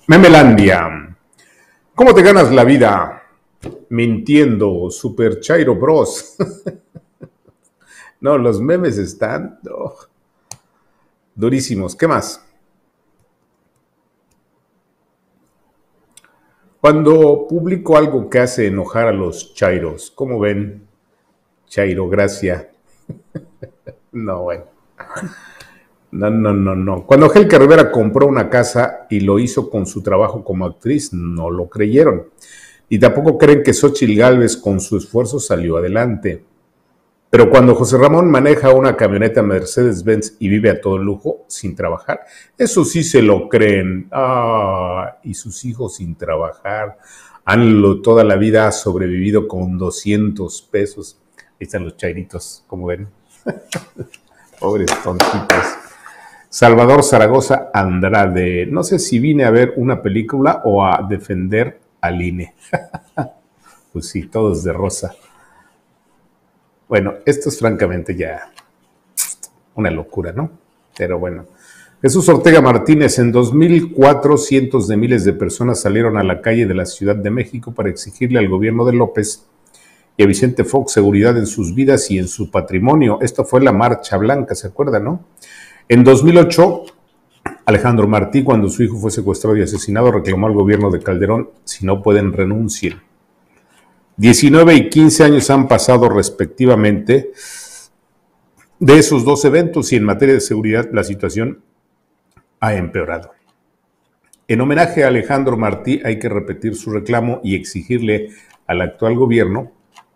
Memelandia. ¿Cómo te ganas la vida? Mintiendo, Super Chairo Bros. No, los memes están durísimos. ¿Qué más? Cuando publico algo que hace enojar a los chairos, ¿cómo ven? Chairo, gracia. No, bueno. No. Cuando Helga Rivera compró una casa y lo hizo con su trabajo como actriz, no lo creyeron. Y tampoco creen que Xóchitl Gálvez con su esfuerzo salió adelante. Pero cuando José Ramón maneja una camioneta Mercedes-Benz y vive a todo lujo sin trabajar, eso sí se lo creen. Y sus hijos sin trabajar. Toda la vida ha sobrevivido con 200 pesos. Ahí están los chairitos, como ven. Pobres tontitos. Salvador Zaragoza Andrade. No sé si vine a ver una película o a defender al INE. Pues sí, todos de rosa. Bueno, esto es francamente ya una locura, ¿no? Pero bueno. Jesús Ortega Martínez, en 2004 cientos de miles de personas salieron a la calle de la Ciudad de México para exigirle al gobierno de López y a Vicente Fox seguridad en sus vidas y en su patrimonio. Esto fue la Marcha Blanca, ¿se acuerdan, no? En 2008, Alejandro Martí, cuando su hijo fue secuestrado y asesinado, reclamó al gobierno de Calderón: si no pueden, renuncien. 19 y 15 años han pasado respectivamente de esos dos eventos y en materia de seguridad la situación ha empeorado. En homenaje a Alejandro Martí hay que repetir su reclamo y exigirle al actual gobierno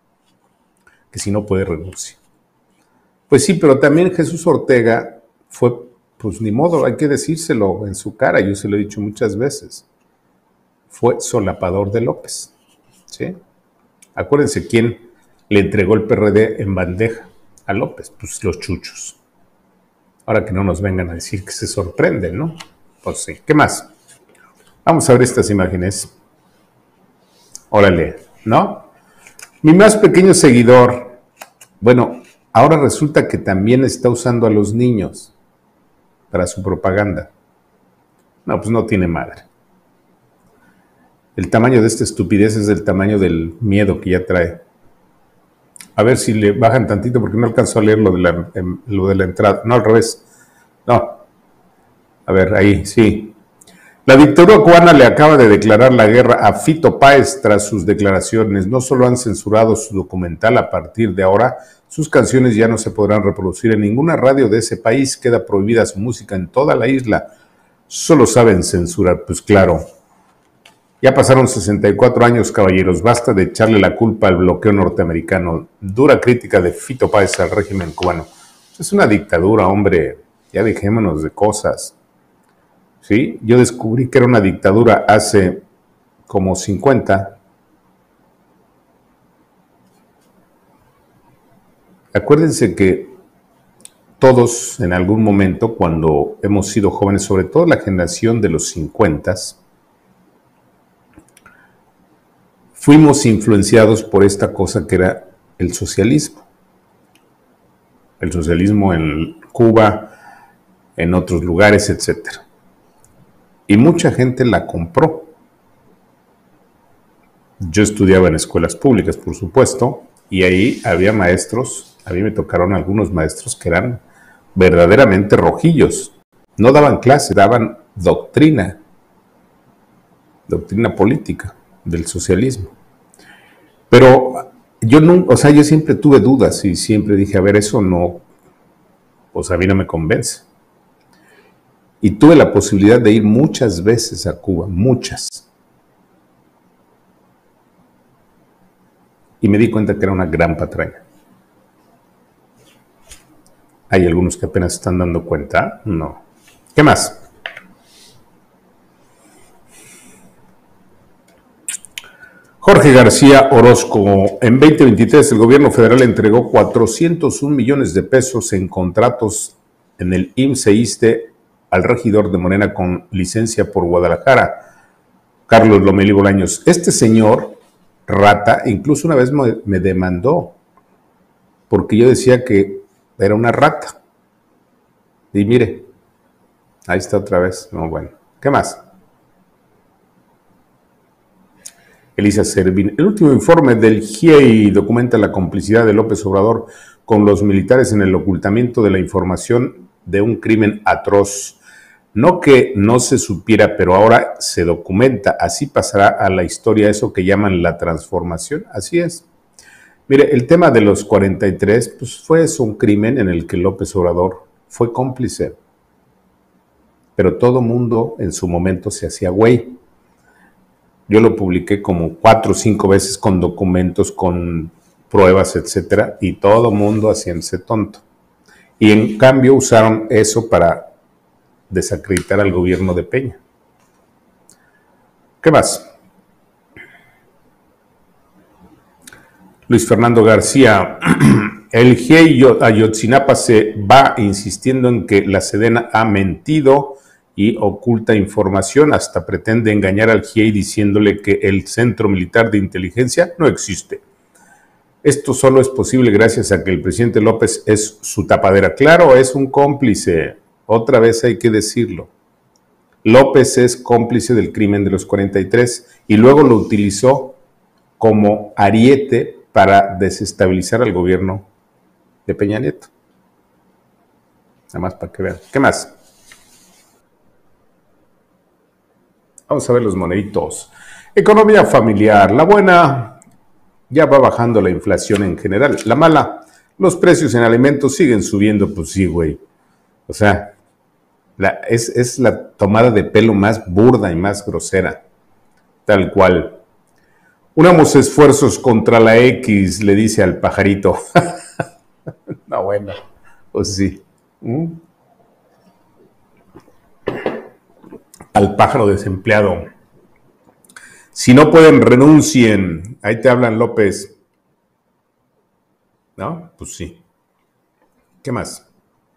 que si no puede, renuncie. Pues sí, pero también Jesús Ortega fue, pues ni modo, hay que decírselo en su cara, yo se lo he dicho muchas veces, fue solapador de López, ¿sí? Acuérdense quién le entregó el PRD en bandeja a López, pues los chuchos. Ahora que no nos vengan a decir que se sorprenden, ¿no? Pues sí, ¿qué más? Vamos a ver estas imágenes. Órale, ¿no? Mi más pequeño seguidor, bueno, ahora resulta que también está usando a los niños para su propaganda. No, pues no tiene madre. El tamaño de esta estupidez es el tamaño del miedo que ya trae. A ver si le bajan tantito porque no alcanzo a leer lo de la entrada. No, al revés. No. A ver, ahí, sí. La dictadura cubana le acaba de declarar la guerra a Fito Páez tras sus declaraciones. No solo han censurado su documental, a partir de ahora sus canciones ya no se podrán reproducir en ninguna radio de ese país. Queda prohibida su música en toda la isla. Solo saben censurar, pues claro. Ya pasaron 64 años, caballeros. Basta de echarle la culpa al bloqueo norteamericano. Dura crítica de Fito Páez al régimen cubano. Es una dictadura, hombre. Ya dejémonos de cosas. ¿Sí? Yo descubrí que era una dictadura hace como 50. Acuérdense que todos en algún momento, cuando hemos sido jóvenes, sobre todo la generación de los 50, fuimos influenciados por esta cosa que era el socialismo. El socialismo en Cuba, en otros lugares, etc. Y mucha gente la compró. Yo estudiaba en escuelas públicas, por supuesto, y ahí había maestros, a mí me tocaron algunos maestros que eran verdaderamente rojillos. No daban clase, daban doctrina política del socialismo. Pero yo yo siempre tuve dudas y siempre dije, a ver, eso no, pues a mí no me convence. Y tuve la posibilidad de ir muchas veces a Cuba, muchas. Y me di cuenta que era una gran patraña. Hay algunos que apenas están dando cuenta. No. ¿Qué más? Jorge García Orozco. En 2023 el gobierno federal entregó 401 millones de pesos en contratos en el IMSS-ISSSTE al regidor de Morena con licencia por Guadalajara, Carlos Lomelí Bolaños. Este señor rata, incluso una vez me demandó porque yo decía que era una rata. Y mire, ahí está otra vez. No, bueno, ¿qué más? Elisa Servín. El último informe del GIEI documenta la complicidad de López Obrador con los militares en el ocultamiento de la información de un crimen atroz. No que no se supiera, pero ahora se documenta. Así pasará a la historia eso que llaman la transformación. Así es. Mire, el tema de los 43, pues fue eso, un crimen en el que López Obrador fue cómplice. Pero todo mundo en su momento se hacía güey. Yo lo publiqué como 4 o 5 veces con documentos, con pruebas, etcétera, y todo mundo haciéndose tonto. Y en cambio usaron eso para desacreditar al gobierno de Peña. ¿Qué más? Luis Fernando García, el GIEI Ayotzinapa se va insistiendo en que la Sedena ha mentido y oculta información, hasta pretende engañar al GIEI diciéndole que el Centro Militar de Inteligencia no existe. Esto solo es posible gracias a que el presidente López es su tapadera. Claro, es un cómplice, otra vez hay que decirlo. López es cómplice del crimen de los 43 y luego lo utilizó como ariete para desestabilizar al gobierno de Peña Nieto. Nada más para que vean. ¿Qué más? Vamos a ver los moneditos. Economía familiar. La buena, ya va bajando la inflación en general. La mala, los precios en alimentos siguen subiendo. Pues sí, güey. O sea, es la tomada de pelo más burda y más grosera. Tal cual. Unamos esfuerzos contra la X, le dice al pajarito. No, bueno, pues sí. Al pájaro desempleado. Si no pueden, renuncien. Ahí te hablan, López. ¿No? Pues sí. ¿Qué más?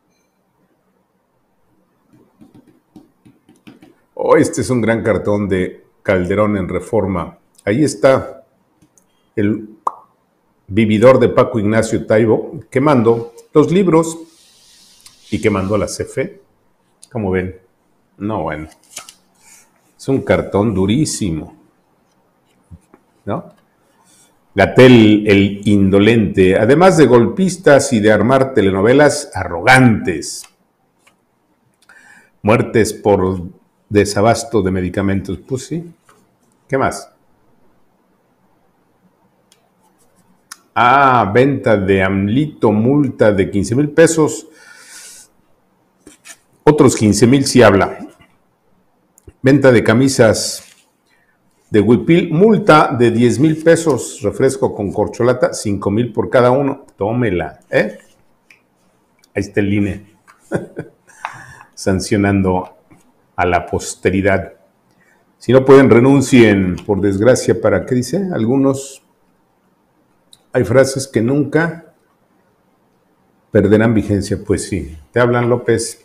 Oh, este es un gran cartón de Calderón en Reforma. Ahí está el vividor de Paco Ignacio Taibo quemando los libros y quemando la CFE. ¿Cómo ven? No, bueno. Es un cartón durísimo, ¿no? Gatell, el indolente, además de golpistas y de armar telenovelas arrogantes. Muertes por desabasto de medicamentos, pues sí. ¿Qué más? Ah, venta de AMLito, multa de 15,000 pesos. Otros 15,000 sí habla. Venta de camisas de Huipil, multa de 10,000 pesos. Refresco con corcholata, 5,000 por cada uno. Tómela, ¿eh? Ahí está el INE. Sancionando a la posteridad. Si no pueden, renuncien, por desgracia. ¿Para qué dice? Algunos, hay frases que nunca perderán vigencia. Pues sí, te hablan, López.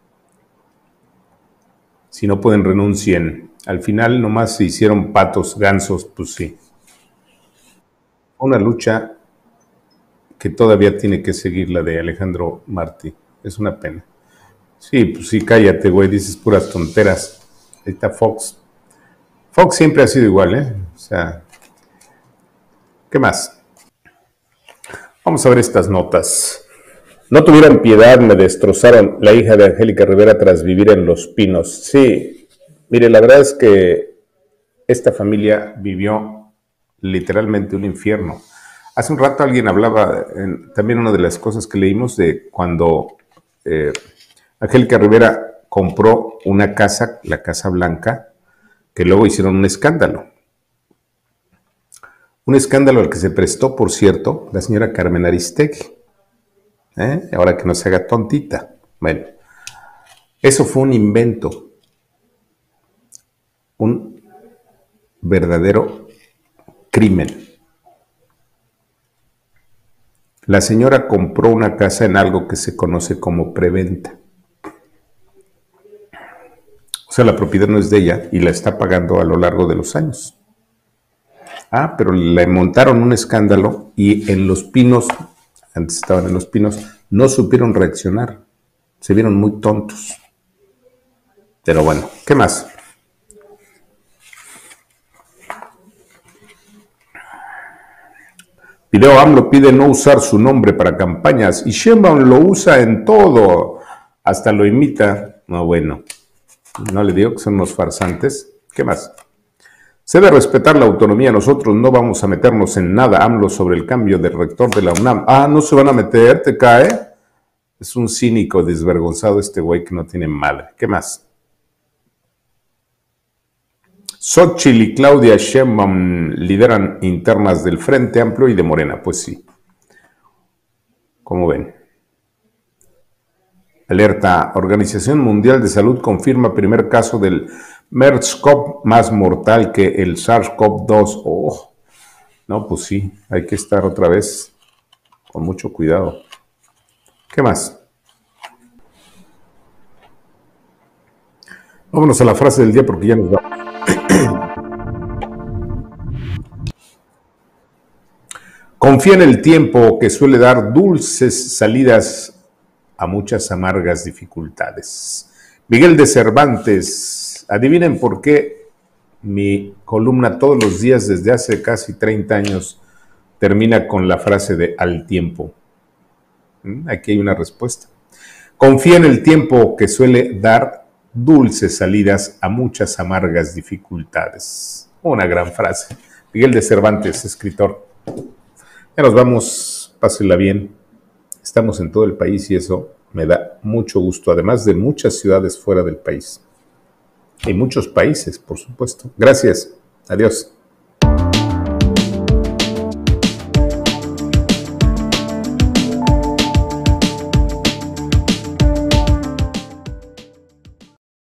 Si no pueden, renuncien. Al final nomás se hicieron patos, gansos, pues sí. Una lucha que todavía tiene que seguir, la de Alejandro Martí. Es una pena. Sí, pues sí, cállate, güey, dices puras tonteras. Ahí está Fox. Fox siempre ha sido igual, ¿eh? O sea, ¿qué más? Vamos a ver estas notas. No tuvieron piedad, me destrozaron, la hija de Angélica Rivera tras vivir en Los Pinos. Sí, mire, la verdad es que esta familia vivió literalmente un infierno. Hace un rato alguien hablaba, también una de las cosas que leímos de cuando Angélica Rivera compró una casa, la Casa Blanca, que luego hicieron un escándalo. Un escándalo al que se prestó, por cierto, la señora Carmen Aristegui. Ahora que no se haga tontita. Bueno, eso fue un invento. Un verdadero crimen. La señora compró una casa en algo que se conoce como preventa. O sea, la propiedad no es de ella y la está pagando a lo largo de los años. Ah, pero le montaron un escándalo y en Los Pinos, antes estaban en Los Pinos, no supieron reaccionar. Se vieron muy tontos. Pero bueno, ¿qué más? Video AMLO pide no usar su nombre para campañas y Sheinbaum lo usa en todo, hasta lo imita. No, bueno, no le digo que son unos farsantes. ¿Qué más? Se debe respetar la autonomía, nosotros no vamos a meternos en nada. AMLO sobre el cambio del rector de la UNAM. Ah, no se van a meter, te cae. Es un cínico desvergonzado este güey que no tiene madre. ¿Qué más? Xóchitl y Claudia Sheinbaum lideran internas del Frente Amplio y de Morena. Pues sí. ¿Cómo ven? Alerta. Organización Mundial de Salud confirma primer caso del MERS-CoV más mortal que el SARS-CoV-2. Oh, no, pues sí. Hay que estar otra vez con mucho cuidado. ¿Qué más? Vámonos a la frase del día porque ya nos va. Confía en el tiempo que suele dar dulces salidas a muchas amargas dificultades. Miguel de Cervantes, adivinen por qué mi columna todos los días desde hace casi 30 años termina con la frase de al tiempo. Aquí hay una respuesta. Confía en el tiempo que suele dar dulces salidas a muchas amargas dificultades. Una gran frase. Miguel de Cervantes, escritor. Ya nos vamos, pásenla bien. Estamos en todo el país y eso me da mucho gusto, además de muchas ciudades fuera del país. Y muchos países, por supuesto. Gracias. Adiós.